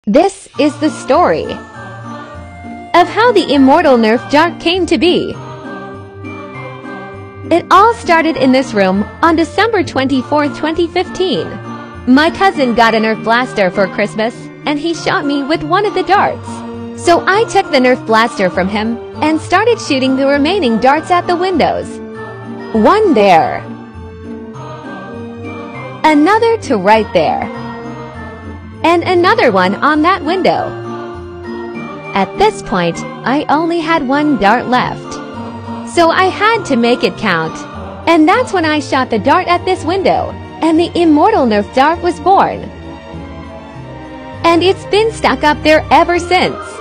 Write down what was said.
This is the story of how the immortal Nerf dart came to be. It all started in this room on December 24, 2015. My cousin got a Nerf blaster for Christmas, and he shot me with one of the darts. So I took the Nerf blaster from him and started shooting the remaining darts at the windows. One there, another to right there, and another one on that window. At this point, I only had one dart left, so I had to make it count. And that's when I shot the dart at this window, and the immortal Nerf dart was born. And it's been stuck up there ever since.